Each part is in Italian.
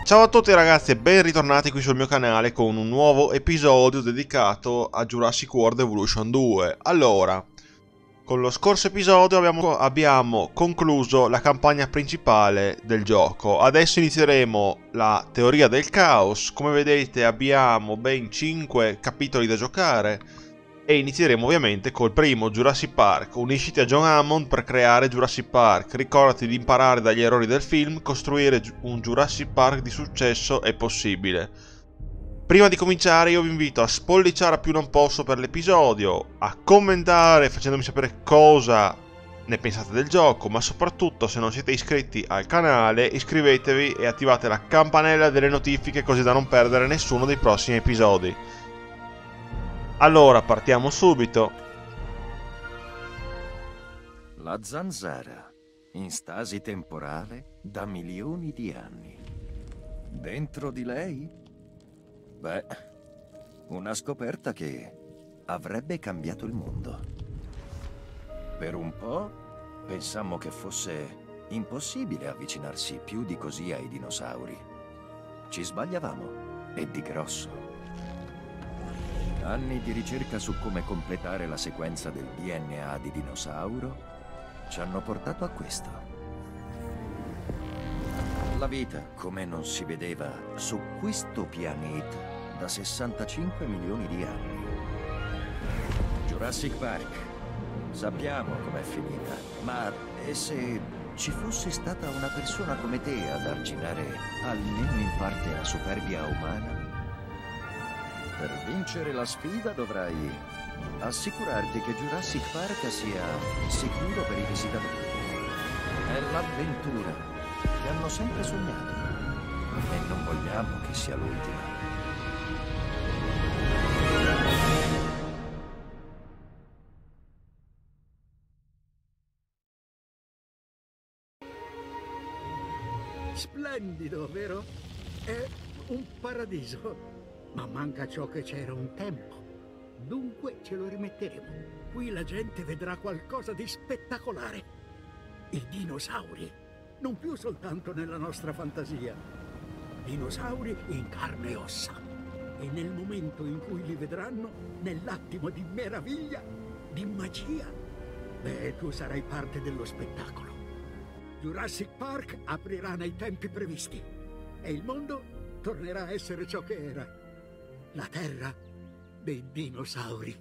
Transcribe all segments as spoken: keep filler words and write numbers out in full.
Ciao a tutti ragazzi e ben ritornati qui sul mio canale con un nuovo episodio dedicato a Jurassic World Evolution due. Allora, con lo scorso episodio abbiamo, abbiamo concluso la campagna principale del gioco. Adesso inizieremo la teoria del caos. Come vedete abbiamo ben cinque capitoli da giocare e inizieremo ovviamente col primo, Jurassic Park. Unisciti a John Hammond per creare Jurassic Park. Ricordati di imparare dagli errori del film, costruire un Jurassic Park di successo è possibile. Prima di cominciare io vi invito a spolliciare a più non posso per l'episodio, a commentare facendomi sapere cosa ne pensate del gioco, ma soprattutto se non siete iscritti al canale iscrivetevi e attivate la campanella delle notifiche così da non perdere nessuno dei prossimi episodi. Allora partiamo subito. La zanzara, in stasi temporale da milioni di anni. Dentro di lei? Beh, una scoperta che avrebbe cambiato il mondo. Per un po' pensammo che fosse impossibile avvicinarsi più di così ai dinosauri. Ci sbagliavamo, e di grosso. Anni di ricerca su come completare la sequenza del D N A di dinosauro ci hanno portato a questo. La vita, come non si vedeva su questo pianeta da sessantacinque milioni di anni. Jurassic Park. Sappiamo com'è finita, ma e se ci fosse stata una persona come te ad arginare almeno in parte la superbia umana? Per vincere la sfida dovrai assicurarti che Jurassic Park sia sicuro per i visitatori. È l'avventura che hanno sempre sognato e non vogliamo che sia l'ultima. Splendido, vero? È un paradiso. Ma manca ciò che c'era un tempo. Dunque ce lo rimetteremo. Qui la gente vedrà qualcosa di spettacolare. I dinosauri. Non più soltanto nella nostra fantasia. Dinosauri in carne e ossa. E nel momento in cui li vedranno, nell'attimo di meraviglia, di magia, beh, tu sarai parte dello spettacolo. Jurassic Park aprirà nei tempi previsti. E il mondo tornerà a essere ciò che era. La terra dei dinosauri.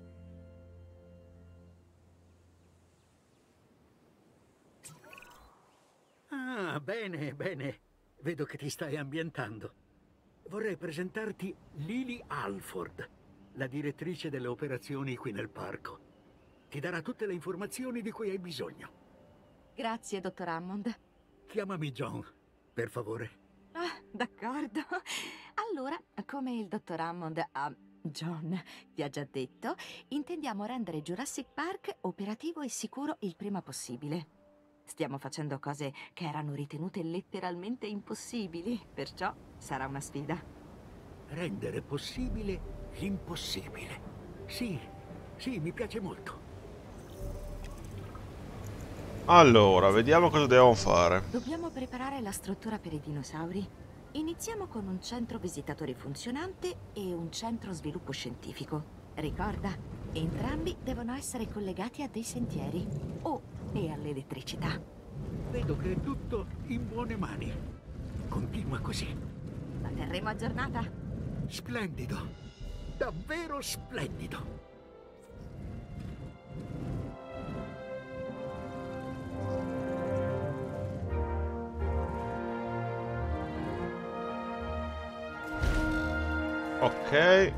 Ah, bene, bene. Vedo che ti stai ambientando. Vorrei presentarti Lily Alford, la direttrice delle operazioni qui nel parco. Ti darà tutte le informazioni di cui hai bisogno. Grazie, dottor Hammond. Chiamami John, per favore. Ah, d'accordo. Allora, come il dottor Hammond a John vi ha già detto, intendiamo rendere Jurassic Park operativo e sicuro il prima possibile. Stiamo facendo cose che erano ritenute letteralmente impossibili, perciò sarà una sfida. Rendere possibile l'impossibile. Sì, sì, mi piace molto. Allora, vediamo cosa dobbiamo fare. Dobbiamo preparare la struttura per i dinosauri. Iniziamo con un centro visitatori funzionante e un centro sviluppo scientifico. Ricorda, entrambi devono essere collegati a dei sentieri o e all'elettricità. Vedo che è tutto in buone mani. Continua così. La terremo aggiornata. Splendido. Davvero splendido. Ok.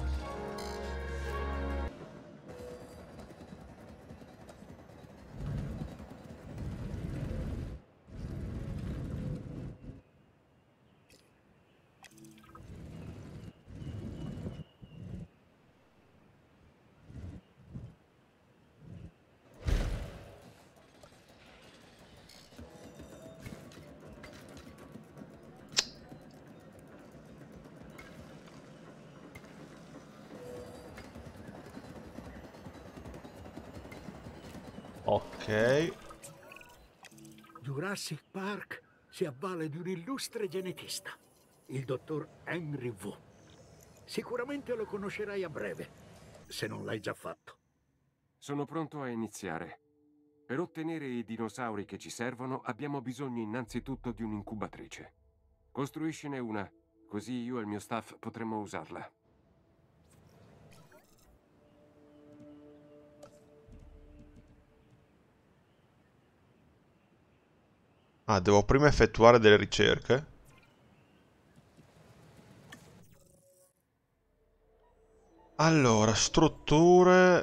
Ok. Jurassic Park si avvale di un illustre genetista. il dottor Henry Wu. Sicuramente lo conoscerai a breve, se non l'hai già fatto. Sono pronto a iniziare. Per ottenere i dinosauri che ci servono abbiamo bisogno innanzitutto di un'incubatrice. Costruiscine una, così io e il mio staff potremo usarla. Ah, devo prima effettuare delle ricerche. Allora, strutture...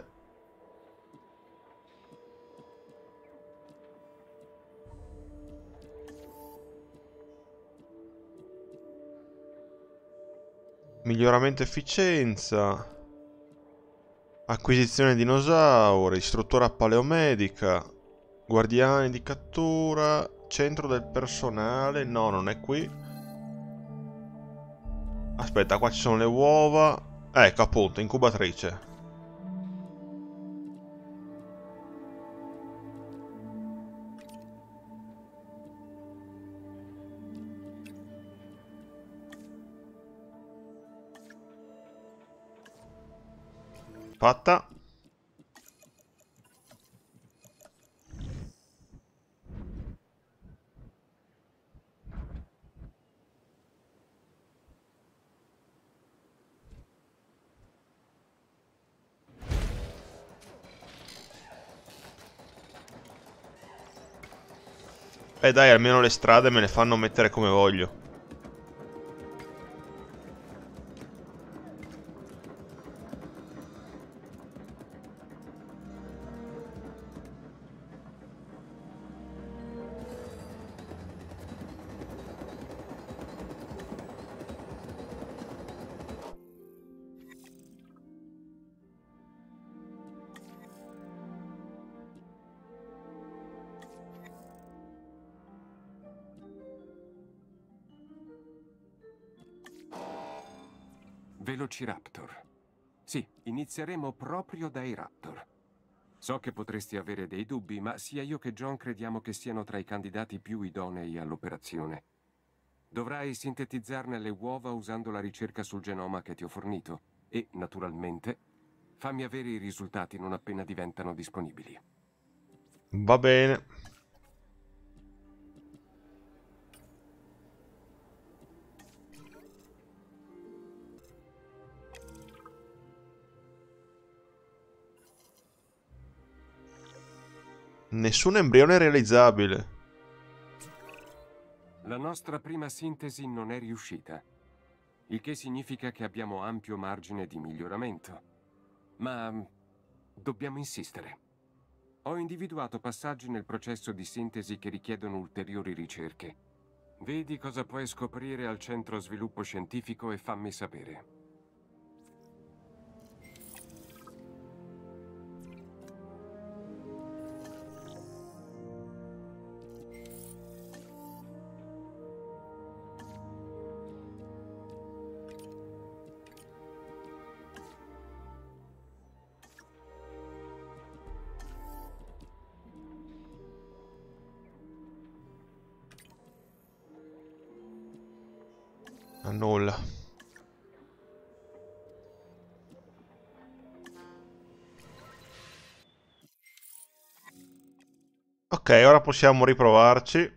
Miglioramento efficienza. Acquisizione dinosauri. Struttura paleomedica. Guardiani di cattura. Centro del personale. No, non è qui. Aspetta, qua ci sono le uova. Ecco, appunto, incubatrice. Fatta. Eh dai, almeno le strade me le fanno mettere come voglio. Velociraptor. Sì, inizieremo proprio dai raptor. So che potresti avere dei dubbi, ma sia io che John crediamo che siano tra i candidati più idonei all'operazione. Dovrai sintetizzarne le uova usando la ricerca sul genoma che ti ho fornito e, naturalmente, fammi avere i risultati non appena diventano disponibili. Va bene. Nessun embrione realizzabile. La nostra prima sintesi non è riuscita, il che significa che abbiamo ampio margine di miglioramento. Ma dobbiamo insistere. Ho individuato passaggi nel processo di sintesi che richiedono ulteriori ricerche. Vedi cosa puoi scoprire al Centro Sviluppo Scientifico e fammi sapere. A nulla. Ok, ora possiamo riprovarci.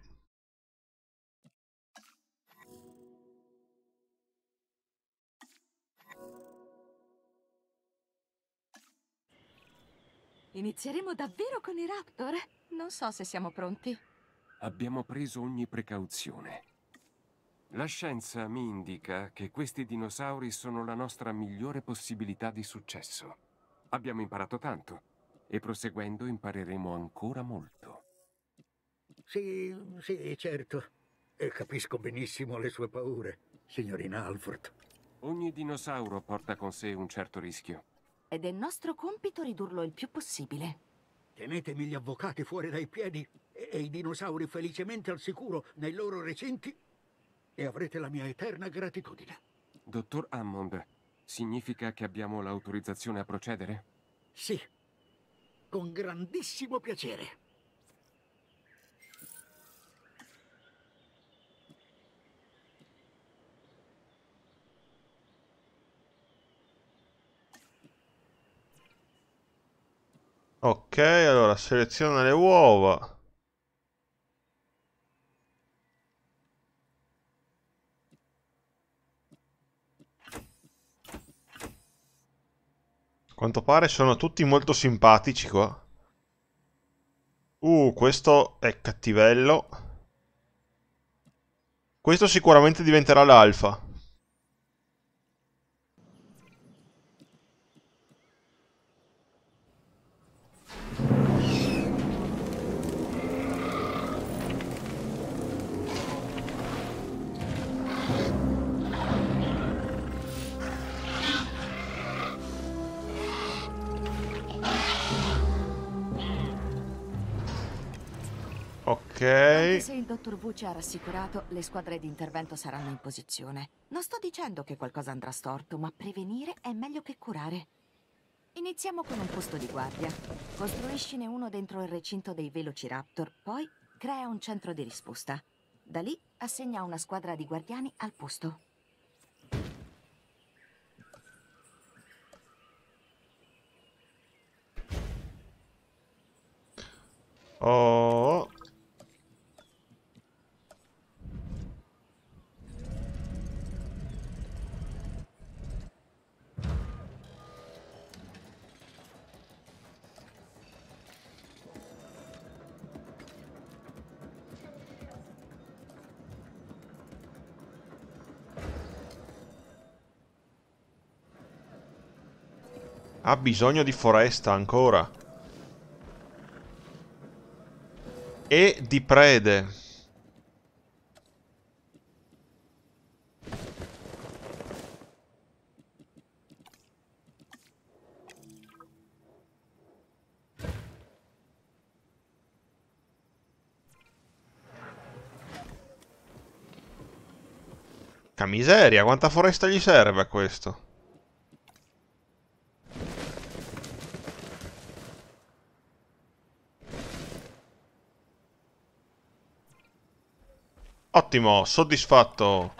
Inizieremo davvero con i raptor? Non so se siamo pronti. Abbiamo preso ogni precauzione. La scienza mi indica che questi dinosauri sono la nostra migliore possibilità di successo. Abbiamo imparato tanto e proseguendo impareremo ancora molto. Sì, sì, certo. E capisco benissimo le sue paure, signorina Alford. Ogni dinosauro porta con sé un certo rischio. Ed è nostro compito ridurlo il più possibile. Tenetemi gli avvocati fuori dai piedi e, e i dinosauri felicemente al sicuro nei loro recinti e avrete la mia eterna gratitudine. Dottor Hammond, significa che abbiamo l'autorizzazione a procedere? Sì, con grandissimo piacere. Ok, allora seleziona le uova. A quanto pare sono tutti molto simpatici qua. Uh, questo è cattivello. Questo sicuramente diventerà l'alfa. Ok. Anche se il dottor Wu ci ha rassicurato, le squadre di intervento saranno in posizione. Non sto dicendo che qualcosa andrà storto, ma prevenire è meglio che curare. Iniziamo con un posto di guardia. Costruiscine uno dentro il recinto dei Velociraptor, poi crea un centro di risposta. Da lì assegna una squadra di guardiani al posto. Oh. Ha bisogno di foresta ancora. E di prede. Che miseria, quanta foresta gli serve a questo? Ottimo, soddisfatto.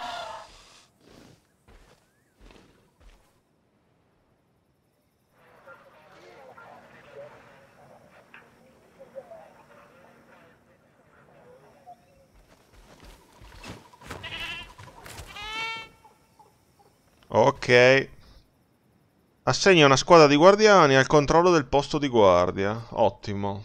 Ok. Assegna una squadra di guardiani al controllo del posto di guardia. Ottimo.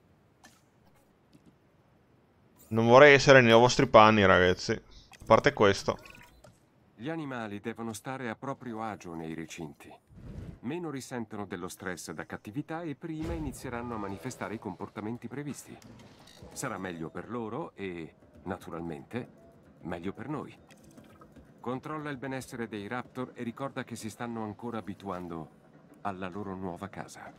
Non vorrei essere nei vostri panni, ragazzi. A parte questo. Gli animali devono stare a proprio agio nei recinti. Meno risentono dello stress da cattività e prima inizieranno a manifestare i comportamenti previsti. Sarà meglio per loro e, naturalmente, meglio per noi. Controlla il benessere dei Raptor e ricorda che si stanno ancora abituando alla loro nuova casa.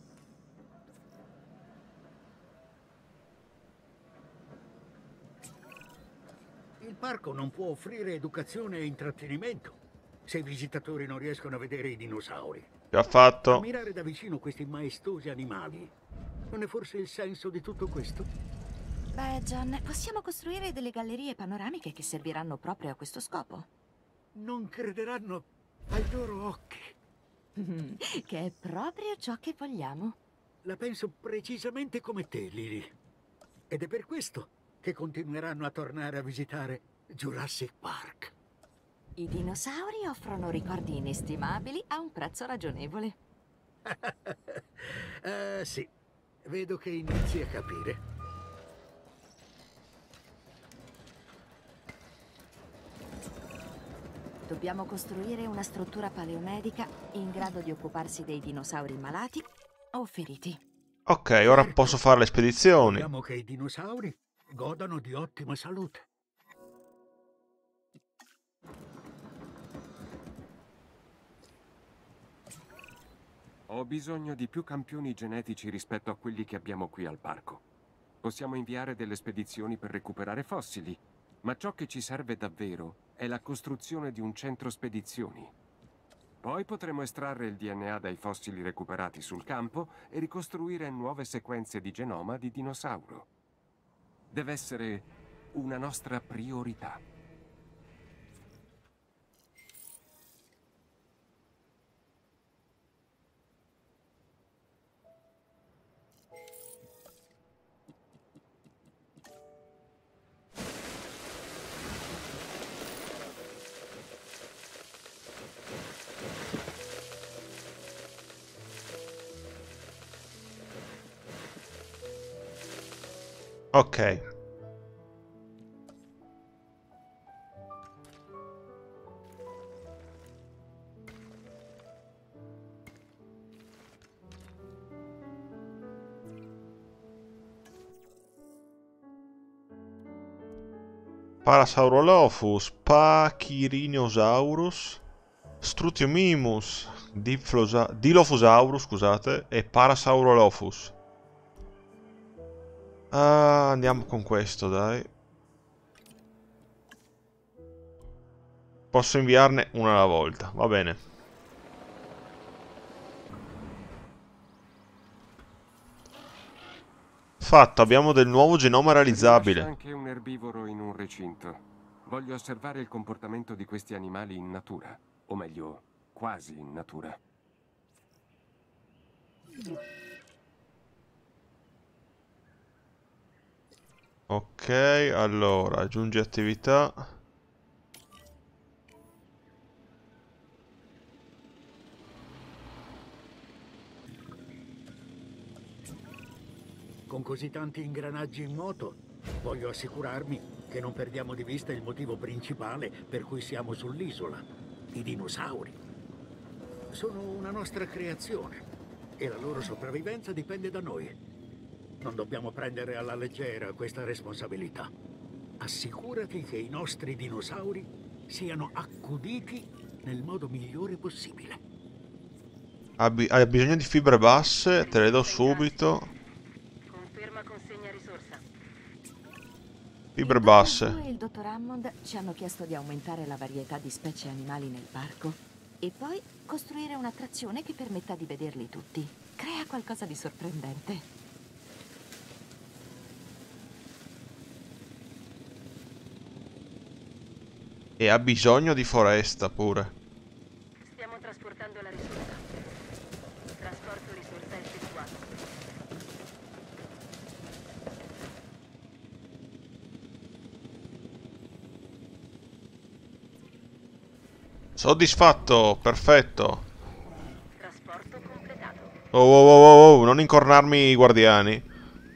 Il parco non può offrire educazione e intrattenimento se i visitatori non riescono a vedere i dinosauri. Già fatto. Ammirare da vicino questi maestosi animali non è forse il senso di tutto questo? Beh, John, possiamo costruire delle gallerie panoramiche che serviranno proprio a questo scopo. Non crederanno ai loro occhi. Che è proprio ciò che vogliamo. La penso precisamente come te, Lily. Ed è per questo che continueranno a tornare a visitare Jurassic Park. I dinosauri offrono ricordi inestimabili a un prezzo ragionevole. Eh sì, vedo che inizi a capire. Dobbiamo costruire una struttura paleomedica in grado di occuparsi dei dinosauri malati o feriti. Ok, ora posso fare le spedizioni. Vogliamo che i dinosauri godano di ottima salute. Ho bisogno di più campioni genetici rispetto a quelli che abbiamo qui al parco. Possiamo inviare delle spedizioni per recuperare fossili, ma ciò che ci serve davvero è la costruzione di un centro spedizioni. Poi potremo estrarre il D N A dai fossili recuperati sul campo e ricostruire nuove sequenze di genoma di dinosauro. Deve essere una nostra priorità. Ok. Parasaurolophus, Pachyrhinosaurus, Strutiomimus, Diplosa- Dilophosaurus, scusate, e Parasaurolophus. Ah, andiamo con questo, dai. Posso inviarne una alla volta, va bene. Fatto, abbiamo del nuovo genoma realizzabile. C'è anche un erbivoro in un recinto. Voglio osservare il comportamento di questi animali in natura, o meglio, quasi in natura. Ok, allora, aggiungi attività. Con così tanti ingranaggi in moto, voglio assicurarmi che non perdiamo di vista il motivo principale per cui siamo sull'isola: i dinosauri. Sono una nostra creazione e la loro sopravvivenza dipende da noi. Non dobbiamo prendere alla leggera questa responsabilità. Assicurati che i nostri dinosauri siano accuditi nel modo migliore possibile. Ha, bi- ha bisogno di fibre basse, te le do subito. Conferma consegna risorsa. Fibre Il basse. dottor Wu e il dottor Hammond ci hanno chiesto di aumentare la varietà di specie animali nel parco e poi costruire un'attrazione che permetta di vederli tutti. Crea qualcosa di sorprendente. E ha bisogno di foresta pure. Stiamo trasportando la risorsa. Trasporto risorsa effettuato. Soddisfatto, perfetto. Trasporto completato. Oh, oh, oh, oh, oh, non incornarmi i guardiani.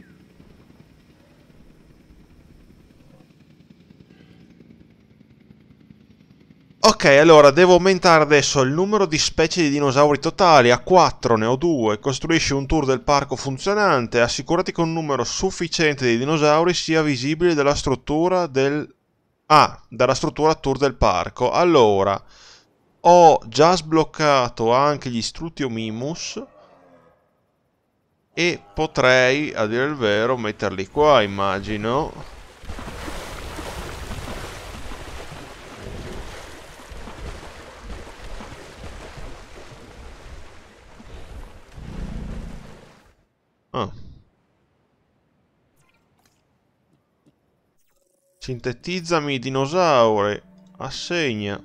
Ok, allora devo aumentare adesso il numero di specie di dinosauri totali a quattro, ne ho due. Costruisci un tour del parco funzionante. Assicurati che un numero sufficiente di dinosauri sia visibile dalla struttura del... Ah, dalla struttura tour del parco. Allora, ho già sbloccato anche gli Strutiomimus e potrei, a dire il vero, metterli qua, immagino. Ah. Sintetizzami i dinosauri. Assegna.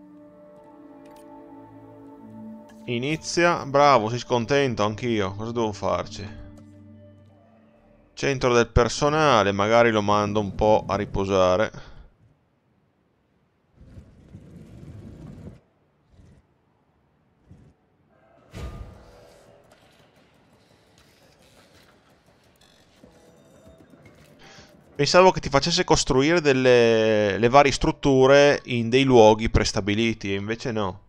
Inizia. Bravo, si scontento anch'io. Cosa devo farci? Centro del personale. Magari lo mando un po' a riposare. Pensavo che ti facesse costruire delle le varie strutture in dei luoghi prestabiliti, e invece no.